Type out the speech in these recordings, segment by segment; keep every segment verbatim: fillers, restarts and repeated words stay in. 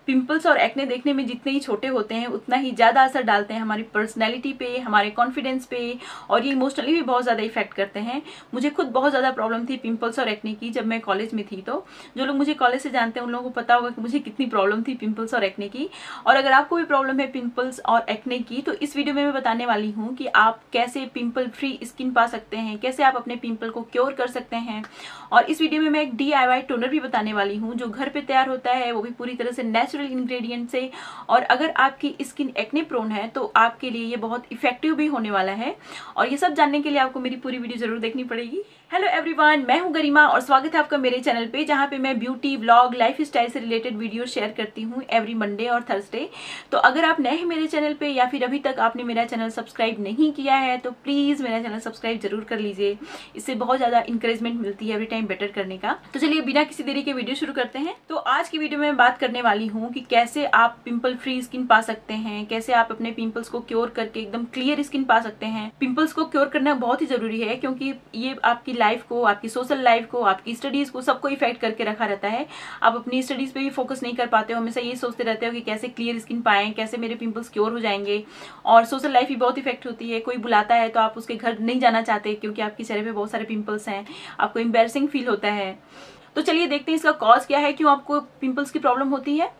Pimples और acne देखने में जितने ही छोटे होते हैं उतना ही ज़्यादा असर डालते हैं हमारी पर्सनैलिटी पे, हमारे कॉन्फिडेंस पे, और ये इमोशनली भी बहुत ज़्यादा इफेक्ट करते हैं। मुझे खुद बहुत ज़्यादा प्रॉब्लम थी पिंपल्स और एक्ने की जब मैं कॉलेज में थी। तो जो लोग मुझे कॉलेज से जानते हैं उन लोगों को पता होगा कि मुझे कितनी प्रॉब्लम थी पिंपल्स और एक्ने की। और अगर आपको भी प्रॉब्लम है पिंपल्स और एक्ने की तो इस वीडियो में मैं बताने वाली हूँ कि आप कैसे पिंपल फ्री स्किन पा सकते हैं, कैसे आप अपने पिंपल को क्योर कर सकते हैं। और इस वीडियो में मैं एक डी आई वाई टोनर भी बताने वाली हूँ जो घर पे तैयार होता है, वो भी पूरी तरह से नेचुरल इंग्रेडिएंट से। और अगर आपकी स्किन एक्ने प्रोन है तो आपके लिए ये बहुत इफेक्टिव भी होने वाला है। और ये सब जानने के लिए आपको मेरी पूरी वीडियो जरूर देखनी पड़ेगी। हेलो एवरीवन, मैं हूं गरिमा और स्वागत है आपका मेरे चैनल पे, जहां पे मैं ब्यूटी व्लॉग लाइफ स्टाइल से रिलेटेड वीडियो शेयर करती हूं एवरी मंडे और थर्सडे। तो अगर आप नए हैं मेरे चैनल पे या फिर अभी तक आपने मेरा चैनल सब्सक्राइब नहीं किया है तो प्लीज़ मेरा चैनल सब्सक्राइब जरूर कर लीजिए। इससे बहुत ज़्यादा इंकरेजमेंट मिलती है एवरी टाइम बेटर करने का। तो चलिए बिना किसी देरी के वीडियो शुरू करते हैं। तो आज की वीडियो में मैं बात करने वाली हूँ कि कैसे आप पिंपल फ्री स्किन पा सकते हैं, कैसे आप अपने पिंपल्स को क्योर करके एकदम क्लियर स्किन पा सकते हैं। पिंपल्स को क्योर करना बहुत ही जरूरी है क्योंकि ये आपकी लाइफ को, आपकी सोशल लाइफ को, आपकी स्टडीज को, सबको इफेक्ट करके रखा रहता है। आप अपनी स्टडीज पे भी फोकस नहीं कर पाते हो, हमेशा ये सोचते रहते हो कि कैसे क्लियर स्किन पाएं, कैसे मेरे पिंपल्स क्योर हो जाएंगे। और सोशल लाइफ भी बहुत इफेक्ट होती है। कोई बुलाता है तो आप उसके घर नहीं जाना चाहते क्योंकि आपके चेहरे पे बहुत सारे पिंपल्स हैं, आपको एम्बैरसिंग फील होता है। तो चलिए देखते हैं इसका कॉज क्या है, क्यों आपको पिंपल्स की प्रॉब्लम होती है।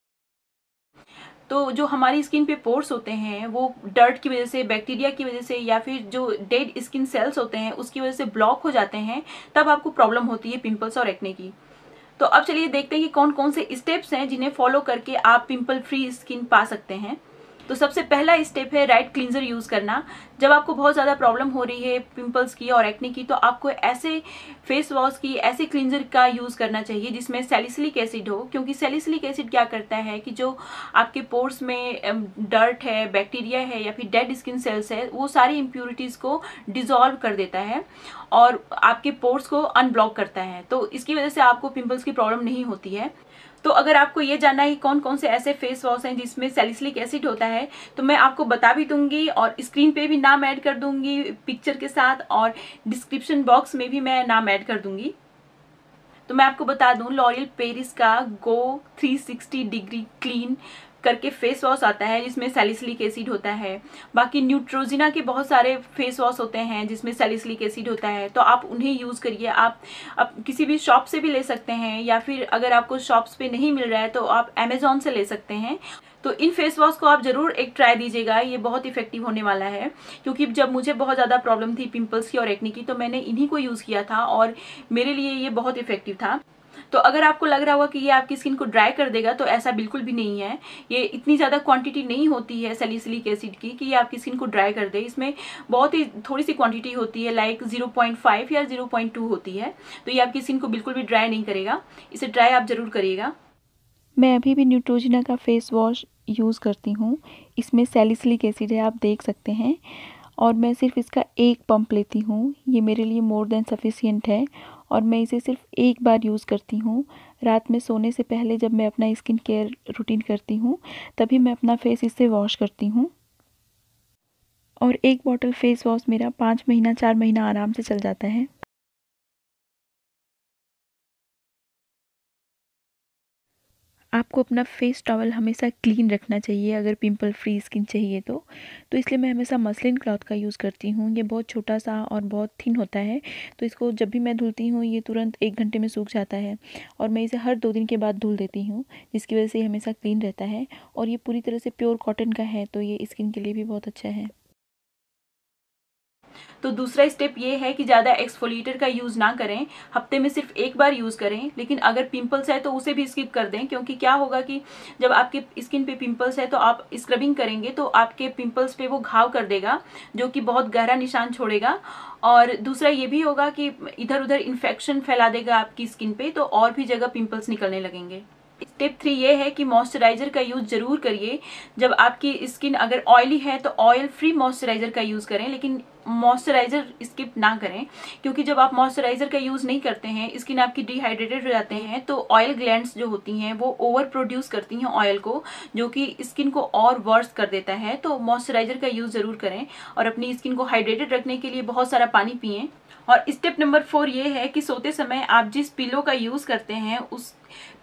तो जो हमारी स्किन पे पोर्स होते हैं वो डर्ट की वजह से, बैक्टीरिया की वजह से या फिर जो डेड स्किन सेल्स होते हैं उसकी वजह से ब्लॉक हो जाते हैं, तब आपको प्रॉब्लम होती है पिंपल्स और एक्ने की। तो अब चलिए देखते हैं कि कौन कौन से स्टेप्स हैं जिन्हें फॉलो करके आप पिंपल फ्री स्किन पा सकते हैं। तो सबसे पहला स्टेप है राइट क्लींजर यूज़ करना। जब आपको बहुत ज़्यादा प्रॉब्लम हो रही है पिंपल्स की और एक्ने की तो आपको ऐसे फेस वॉश की, ऐसे क्लींजर का यूज़ करना चाहिए जिसमें सैलिसिलिक एसिड हो। क्योंकि सैलिसिलिक एसिड क्या करता है कि जो आपके पोर्स में डर्ट है, बैक्टीरिया है या फिर डेड स्किन सेल्स है, वो सारी इम्प्यूरिटीज़ को डिजॉल्व कर देता है और आपके पोर्स को अनब्लॉक करता है। तो इसकी वजह से आपको पिंपल्स की प्रॉब्लम नहीं होती है। तो अगर आपको ये जानना है कि कौन कौन से ऐसे फेस वॉश हैं जिसमें सैलिसिलिक एसिड होता है तो मैं आपको बता भी दूंगी और स्क्रीन पे भी नाम ऐड कर दूंगी पिक्चर के साथ, और डिस्क्रिप्शन बॉक्स में भी मैं नाम ऐड कर दूंगी। तो मैं आपको बता दूं, लॉरियल पेरिस का go three sixty degree clean करके फेस वॉश आता है जिसमें सैलिसिलिक एसिड होता है। बाकी न्यूट्रोजिना के बहुत सारे फेस वॉश होते हैं जिसमें सैलिसिलिक एसिड होता है, तो आप उन्हें यूज़ करिए। आप, आप किसी भी शॉप से भी ले सकते हैं या फिर अगर आपको शॉप्स पे नहीं मिल रहा है तो आप अमेजोन से ले सकते हैं। तो इन फेस वॉश को आप ज़रूर एक ट्राई दीजिएगा, ये बहुत इफेक्टिव होने वाला है। क्योंकि जब मुझे बहुत ज़्यादा प्रॉब्लम थी पिंपल्स की और एक्ने की तो मैंने इन्हीं को यूज़ किया था और मेरे लिए ये बहुत इफेक्टिव था। तो अगर आपको लग रहा होगा कि ये आपकी स्किन को ड्राई कर देगा तो ऐसा बिल्कुल भी नहीं है। ये इतनी ज़्यादा क्वांटिटी नहीं होती है सैलिसिलिक एसिड की कि ये आपकी स्किन को ड्राई कर दे। इसमें बहुत ही थोड़ी सी क्वांटिटी होती है, लाइक ज़ीरो पॉइंट फाइव या ज़ीरो पॉइंट टू होती है। तो ये आपकी स्किन को बिल्कुल भी ड्राई नहीं करेगा। इसे ट्राई आप ज़रूर करिएगा। मैं अभी भी न्यूट्रोजिना का फेस वॉश यूज़ करती हूँ। इसमें सैलिसिलिक एसिड है, आप देख सकते हैं। और मैं सिर्फ इसका एक पंप लेती हूँ, ये मेरे लिए मोर देन सफिशिएंट है। और मैं इसे सिर्फ एक बार यूज़ करती हूँ। रात में सोने से पहले जब मैं अपना स्किन केयर रूटीन करती हूँ तभी मैं अपना फेस इससे वॉश करती हूँ। और एक बॉटल फेस वॉश मेरा पाँच महीना चार महीना आराम से चल जाता है। आपको अपना फेस टॉवल हमेशा क्लीन रखना चाहिए अगर पिंपल फ्री स्किन चाहिए तो तो इसलिए मैं हमेशा मसलिन क्लॉथ का यूज़ करती हूँ। ये बहुत छोटा सा और बहुत थिन होता है, तो इसको जब भी मैं धुलती हूँ ये तुरंत एक घंटे में सूख जाता है। और मैं इसे हर दो दिन के बाद धुल देती हूँ जिसकी वजह से ये हमेशा क्लीन रहता है। और ये पूरी तरह से प्योर कॉटन का है तो ये स्किन के लिए भी बहुत अच्छा है। तो दूसरा स्टेप ये है कि ज़्यादा एक्सफोलिएटर का यूज़ ना करें, हफ्ते में सिर्फ एक बार यूज़ करें। लेकिन अगर पिंपल्स है तो उसे भी स्किप कर दें, क्योंकि क्या होगा कि जब आपके स्किन पे पिंपल्स है तो आप स्क्रबिंग करेंगे तो आपके पिंपल्स पे वो घाव कर देगा जो कि बहुत गहरा निशान छोड़ेगा। और दूसरा ये भी होगा कि इधर उधर इन्फेक्शन फैला देगा आपकी स्किन पे, तो और भी जगह पिंपल्स निकलने लगेंगे। स्टेप थ्री ये है कि मॉइस्चराइजर का यूज़ ज़रूर करिए। जब आपकी स्किन अगर ऑयली है तो ऑयल फ्री मॉइस्चराइजर का यूज़ करें, लेकिन मॉइस्चराइजर स्किप ना करें। क्योंकि जब आप मॉइस्चराइजर का यूज़ नहीं करते हैं, स्किन आपकी डिहाइड्रेटेड हो जाते हैं तो ऑयल ग्लैंड्स जो होती हैं वो ओवर प्रोड्यूस करती हैं ऑयल को, जो कि स्किन को और वर्स कर देता है। तो मॉइस्चराइजर का यूज़ ज़रूर करें और अपनी स्किन को हाइड्रेटेड रखने के लिए बहुत सारा पानी पिएं। और स्टेप नंबर फोर ये है कि सोते समय आप जिस पिलो का यूज़ करते हैं उस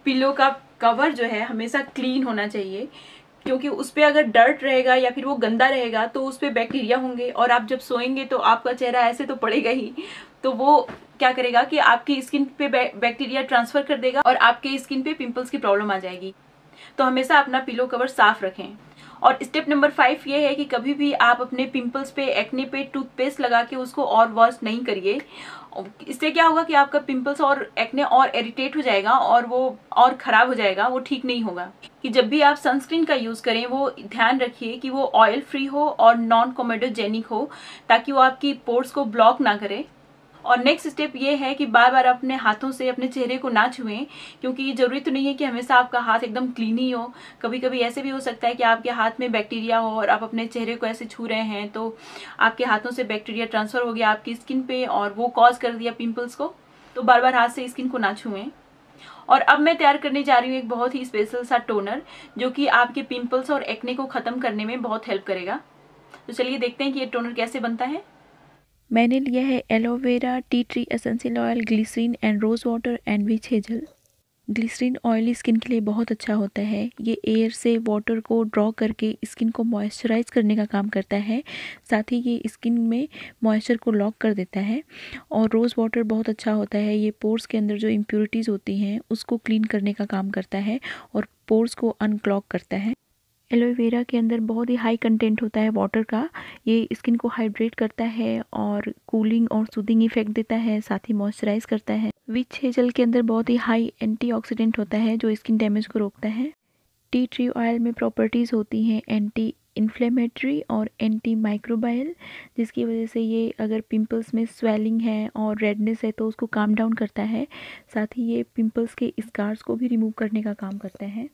पिलो का कवर जो है हमेशा क्लीन होना चाहिए, क्योंकि उस पर अगर डर्ट रहेगा या फिर वो गंदा रहेगा तो उस पर बैक्टीरिया होंगे और आप जब सोएंगे तो आपका चेहरा ऐसे तो पड़ेगा ही, तो वो क्या करेगा कि आपकी स्किन पे बैक्टीरिया ट्रांसफर कर देगा और आपके स्किन पे पिंपल्स की प्रॉब्लम आ जाएगी। तो हमेशा अपना पिलो कवर साफ रखें। और स्टेप नंबर फाइव ये है कि कभी भी आप अपने पिंपल्स पे, एक्ने पे टूथपेस्ट लगा के उसको और वॉश नहीं करिए। इससे क्या होगा कि आपका पिंपल्स और एक्ने और इरिटेट हो जाएगा और वो और खराब हो जाएगा, वो ठीक नहीं होगा। कि जब भी आप सनस्क्रीन का यूज करें वो ध्यान रखिए कि वो ऑयल फ्री हो और नॉन कोमेडोजेनिक हो, ताकि वो आपकी पोर्स को ब्लॉक ना करे। और नेक्स्ट स्टेप ये है कि बार बार अपने हाथों से अपने चेहरे को ना छुएं, क्योंकि जरूरी तो नहीं है कि हमेशा आपका हाथ एकदम क्लीन ही हो। कभी कभी ऐसे भी हो सकता है कि आपके हाथ में बैक्टीरिया हो और आप अपने चेहरे को ऐसे छू रहे हैं तो आपके हाथों से बैक्टीरिया ट्रांसफर हो गया आपकी स्किन पे और वो कॉज कर दिया पिंपल्स को। तो बार बार हाथ से स्किन को ना छुएं। और अब मैं तैयार करने जा रही हूँ एक बहुत ही स्पेशल सा टोनर, जो कि आपके पिंपल्स और एक्ने को खत्म करने में बहुत हेल्प करेगा। तो चलिए देखते हैं कि ये टोनर कैसे बनता है। मैंने लिया है aloe vera, tea tree essential oil, glycerine and rose water and witch hazel. Glycerine oily skin के लिए बहुत अच्छा होता है। ये एयर से वाटर को ड्रॉ करके स्किन को मॉइस्चराइज करने का काम करता है, साथ ही ये स्किन में मॉइस्चर को लॉक कर देता है। और रोज़ वाटर बहुत अच्छा होता है, ये पोर्स के अंदर जो इम्प्योरिटीज़ होती हैं उसको क्लीन करने का काम करता है और पोर्स को अनक्लॉग करता है। एलोवेरा के अंदर बहुत ही हाई कंटेंट होता है वाटर का, ये स्किन को हाइड्रेट करता है और कूलिंग और सूदिंग इफेक्ट देता है, साथ ही मॉइस्चराइज करता है। विच हेजल के अंदर बहुत ही हाई एंटीऑक्सीडेंट होता है जो स्किन डैमेज को रोकता है। टी ट्री ऑयल में प्रॉपर्टीज़ होती हैं एंटी इन्फ्लेमेटरी और एंटी माइक्रोबायल, जिसकी वजह से ये अगर पिंपल्स में स्वेलिंग है और रेडनेस है तो उसको काम डाउन करता है, साथ ही ये पिंपल्स के स्कार्स को भी रिमूव करने का काम करता है।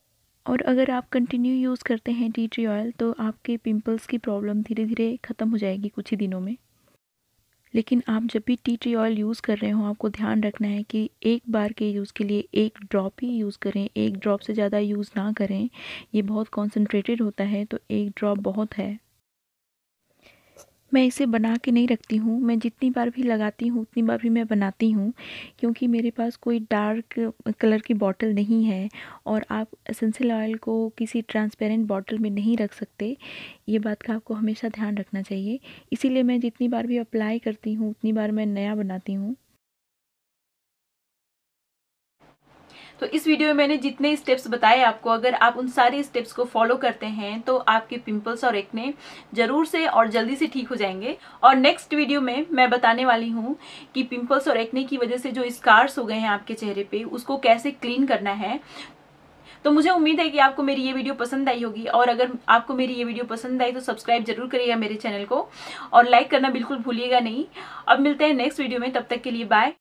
और अगर आप कंटिन्यू यूज़ करते हैं टी ट्री ऑयल तो आपके पिंपल्स की प्रॉब्लम धीरे धीरे ख़त्म हो जाएगी कुछ ही दिनों में। लेकिन आप जब भी टी ट्री ऑयल यूज़ कर रहे हो आपको ध्यान रखना है कि एक बार के यूज़ के लिए एक ड्रॉप ही यूज़ करें, एक ड्रॉप से ज़्यादा यूज़ ना करें। ये बहुत कॉन्सेंट्रेटेड होता है तो एक ड्रॉप बहुत है। मैं इसे बना के नहीं रखती हूँ, मैं जितनी बार भी लगाती हूँ उतनी बार भी मैं बनाती हूँ, क्योंकि मेरे पास कोई डार्क कलर की बॉटल नहीं है और आप एसेंशियल ऑयल को किसी ट्रांसपेरेंट बॉटल में नहीं रख सकते। ये बात का आपको हमेशा ध्यान रखना चाहिए। इसीलिए मैं जितनी बार भी अप्लाई करती हूँ उतनी बार मैं नया बनाती हूँ। तो इस वीडियो में मैंने जितने स्टेप्स बताए आपको, अगर आप उन सारे स्टेप्स को फॉलो करते हैं तो आपके पिंपल्स और एक्ने जरूर से और जल्दी से ठीक हो जाएंगे। और नेक्स्ट वीडियो में मैं बताने वाली हूँ कि पिंपल्स और एक्ने की वजह से जो स्कार्स हो गए हैं आपके चेहरे पे उसको कैसे क्लीन करना है। तो मुझे उम्मीद है कि आपको मेरी ये वीडियो पसंद आई होगी, और अगर आपको मेरी ये वीडियो पसंद आई तो सब्सक्राइब जरूर करिएगा मेरे चैनल को और लाइक करना बिल्कुल भूलिएगा नहीं। अब मिलते हैं नेक्स्ट वीडियो में, तब तक के लिए बाय।